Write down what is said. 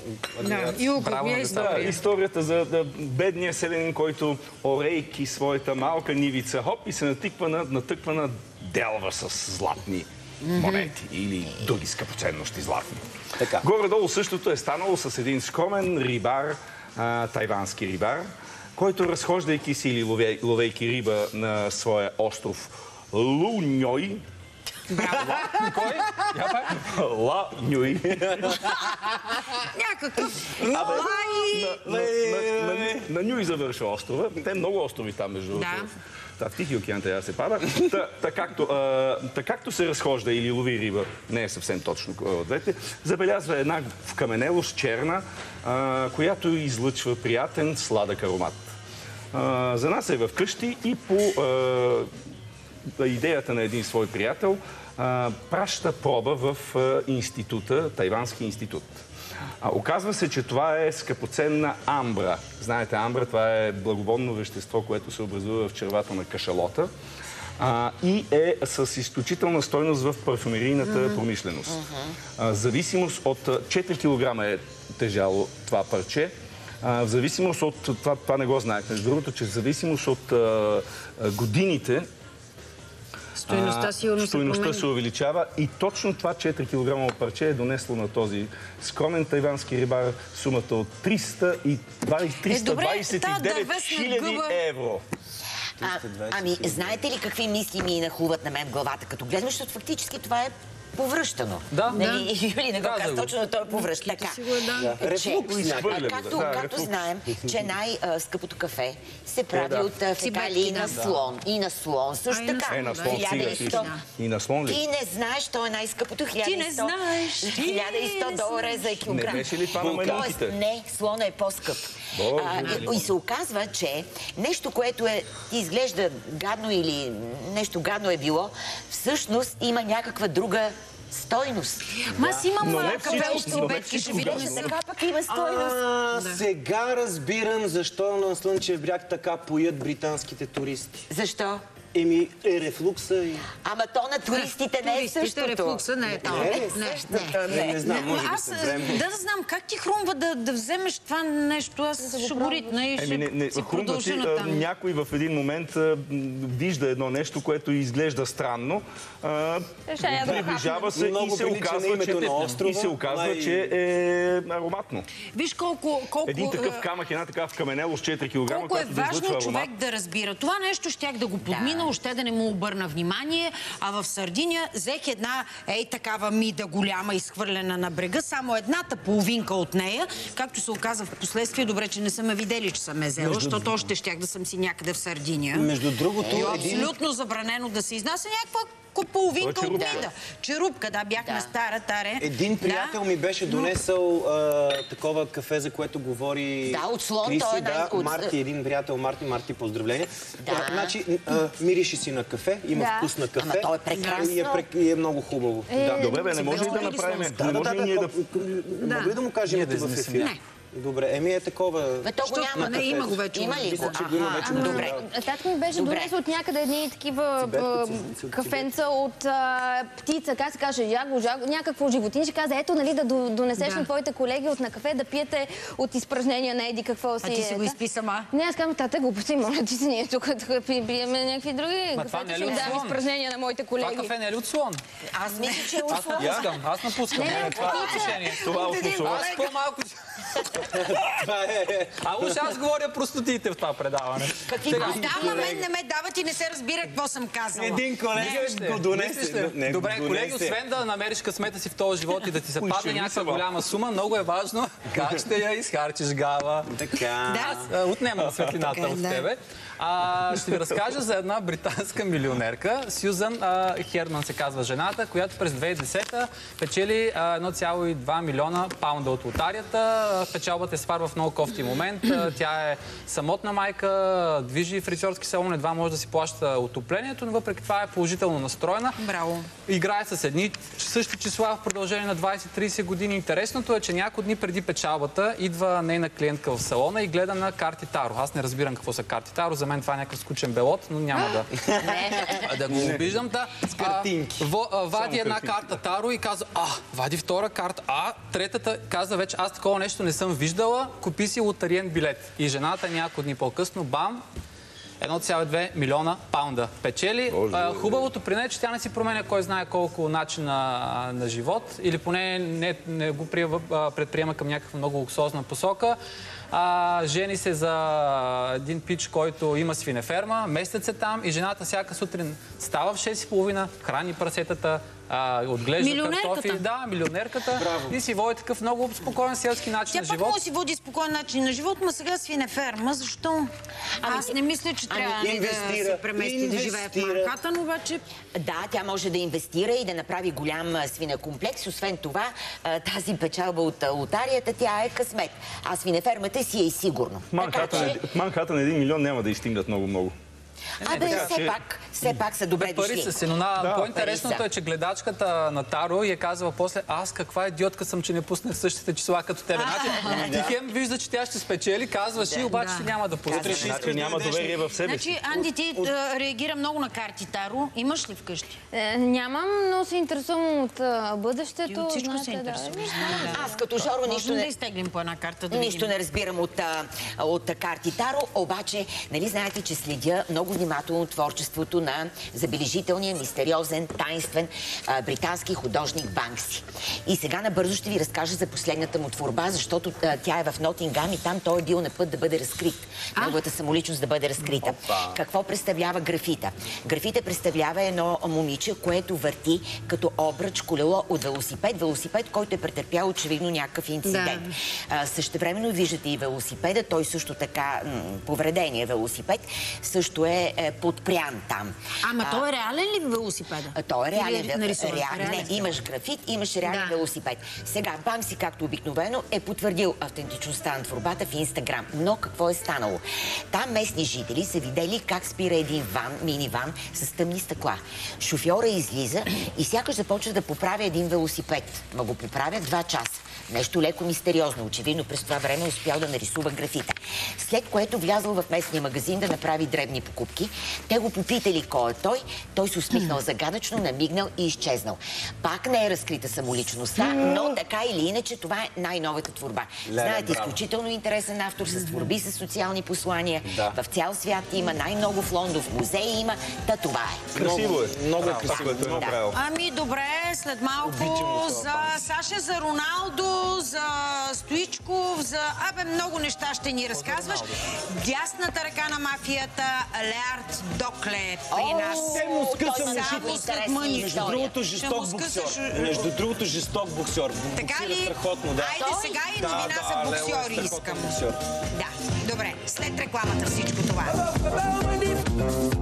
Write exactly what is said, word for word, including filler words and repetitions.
Да, и оглавя история. Да, историята за да, бедния селянин, който орейки своята малка нивица, хоп, и се натиква на, натъква на делва с златни монети или други скъпоценности златни. Горе-долу същото е станало с един скромен рибар, а, тайвански рибар, който, разхождайки си или лове, ловейки риба на своя остров Лу Ньой. Браво! Кой? Ла Ньой. Някакъв... На Ньой завършва острова. Те много острови там, между другото. В Тихия океан трябва да се пада. Така както се разхожда или лови риба, не е съвсем точно от двете, забелязва една вкаменелост черна, която излъчва приятен сладък аромат. За нас е в къщи и по идеята на един свой приятел праща проба в института, Тайвански институт. А, оказва се, че това е скъпоценна амбра. Знаете, амбра, това е благовонно вещество, което се образува в червата на кашалота а, и е с изключителна стойност в парфюмерийната mm-hmm. промишленост. Mm-hmm. зависимост от четири килограма е тежало това парче. А, в зависимост от... Това, това не го знаех. Между другото, че в зависимост от а, годините стойността силно се Стойността се увеличава и точно това четири килограмово парче е донесло на този скромен тайвански рибар сумата от триста двадесет и девет хиляди евро. А, ами, знаете ли какви мисли ми нахлуват на мен в главата, като гледам, защото фактически това е повръщано. Да. Нали, Юли не го каза точно, но той е повръща. Така. Както знаем, че най-скъпото кафе се прави от фекалии на слон. И на слон. Също така. И на слон ли? Ти не знаеш, то е най-скъпото. Ти не знаеш. хиляда и сто долара за килограм. Не беше ли това на малинките? Не, слона е по-скъп. И се оказва, че нещо, което е изглежда гадно или нещо гадно е било, всъщност има някаква друга стойност. Ма аз имам кафе от обедки, ще видим. Сега пък има стойност. Сега разбирам защо на Слънчев бряг така поят британските туристи. Защо? Еми, е рефлукса и... Ама то на туристите не е същото. Рефлукса не е това. Не, не знам, може би аз, съм време. да знам, как ти хрумва да, да вземеш това нещо? Аз ще го ритна и ще не, не, си продължа натам. Някой в един момент а, вижда едно нещо, което изглежда странно, а, приближава се и се оказва, че, и се оказва, че е ароматно. Виж колко... колко един такъв камък, една такава вкаменелост четири килограма, колко е важно човек да разбира. Това нещо щях да го подмина, още да не му обърна внимание, а в Сардиния взех една ей такава мида голяма, изхвърлена на брега, само едната половинка от нея, както се оказа в последствие, добре, че не са ме видели, че съм ме взела, защото още щях да съм си някъде в Сардиния. Между другото... е абсолютно забранено да се изнася някаква половинка от мида. Черупка, да, бях на стара таре. Един приятел ми беше донесъл такова кафе, за което говори Да, от слон, Криси, той е да, Марти, един приятел, Марти, Марти, поздравления. Значи, мириши си на кафе, има вкус на кафе. Ама то е прекрасно. И е много хубаво. Добре, бе, не може ли да направим? Не може ли ние да... Мога ли да му кажем името в ефир? Добре, еми е такова... Бе, то го няма. Не, има го вече. Има ли го? Добре. Татко ми беше донесъл от някъде едни такива кафенца от птица, как се каже, яго, някакво животинче. Каза, ето, нали, да донесеш на твоите колеги от на кафе, да пиете от изпражнения на еди какво си. А ти си го изпи сама? Не, аз казвам, тата, глупости, моля ти си, ние тук пиеме някакви други кафета, ще дам изпражнения на моите колеги. Това кафе не е ли от слон? Аз мисля, че е от слон. Аз напускам, аз напускам. Това е решение. Това от мусора. Аз по-малко... А уж аз говоря простотиите в това предаване. Да, ма мен не ме дават и не се разбира какво съм казала. Един колега го донесе. Добре, колеги, освен да намериш късмета си в този живот и да ти се падне някаква голяма сума, много е важно как ще я изхарчиш, Гава. Така. Аз отнемам светлината в тебе. А, ще ви разкажа за една британска милионерка. Сюзан Херман се казва жената, която през две хиляди и десета печели едно цяло и две милиона паунда от лотарията. Печели печалбата е сварва в много кофти момент. Тя е самотна майка, движи фризьорски салон, едва може да си плаща отоплението, но въпреки това е положително настроена. Браво. Играе с едни същи числа в продължение на двайсет-трийсет години. Интересното е, че няколко дни преди печалбата идва нейна клиентка в салона и гледа на карти Таро. Аз не разбирам какво са карти Таро, за мен това е някакъв скучен белот, но няма да, да го обиждам. Да. картинки. Вади една карта Таро и казва, а, вади втора карта, а, третата казва вече, аз такова нещо не съм виждала, купи си лотариен билет. И жената няколко дни по-късно, бам, едно цяло и две милиона паунда печели. А, хубавото при нея е, че тя не си променя кой знае колко начин на, на живот, или поне не, не го предприема към някаква много луксозна посока. А, жени се за един пич, който има свинеферма, местят се там и жената всяка сутрин става в шест и половина, храни прасетата, а, отглежда картофи. Да, милионерката. Браво. И си води такъв много спокоен селски начин Тя на живот. Тя пак може си води спокоен начин на живот, но сега свинеферма, защо? Ами, аз не мисля, че трябва ами, да се премести инвестира. Да живее в Манхатън, обаче... Да, тя може да инвестира и да направи голям свинекомплекс. Освен това, тази печалба от лотарията, тя е късмет. А свинефермата си е и сигурно. В Манхатън един милион няма да изстигнат много-много. Абе, все пак, все пак са добре дошли. Пари са си, но да, по-интересното е, че гледачката на Таро я казва после, аз каква идиотка съм, че не пуснах същите числа като тебе. Значи, ти хем вижда, че тя ще спечели, казваш и обаче ти няма да пусне. Значи няма доверие в себе си. Значи, Анди, ти реагира много на карти Таро. Имаш ли вкъщи? Нямам, но се интересувам от бъдещето. Ти от всичко се интересуваш. Аз като Жоро нищо не изтеглим по една карта. Нищо не разбирам от карти Таро, обаче, нали знаете, че следя много внимателно творчеството на забележителния, мистериозен, тайнствен а, британски художник Банкси. И сега набързо ще ви разкажа за последната му творба, защото а, тя е в Нотингам и там той е бил на път да бъде разкрит. А? Неговата самоличност да бъде разкрита. Опа. Какво представлява графита? Графита представлява едно момиче, което върти като обръч колело от велосипед. Велосипед, който е претърпял очевидно някакъв инцидент. Да. Същевременно виждате и велосипеда, той също така повредения велосипед, също е подпрян там. Ама а, той е реален ли велосипеда? Той е реален. Реален. Не, имаш графит, имаш реален да. велосипед. Сега, Банкси, както обикновено, е потвърдил автентичността на творбата в Инстаграм. Но какво е станало? Там местни жители са видели как спира един ван, миниван с тъмни стъкла. Шофьора излиза и сякаш започва да поправя един велосипед. Ма го поправя два часа. Нещо леко мистериозно. Очевидно през това време успял да нарисува графита. След което влязъл в местния магазин да направи дребни покупки. Те го попитали кой е той. Той се усмихнал загадъчно, намигнал и изчезнал. Пак не е разкрита самоличността, но така или иначе това е най-новата творба. Знаете, изключително интересен автор с творби с социални послания. Да. В цял свят има, най-много в Лондон, в музеи има. Та това е. Красиво е. Много е красиво. Да. Ами добре, след малко за Саша, за Роналдо, за Стоичков, за... Абе, много неща ще ни разказваш. Дясната ръка на мафията, Леард Докле при нас. Те му скъсам само след мъни. Между другото, жесток боксер. Между другото, жесток боксер. Така ли? Айде сега и новина за боксьори искам. Да, добре. След рекламата всичко това.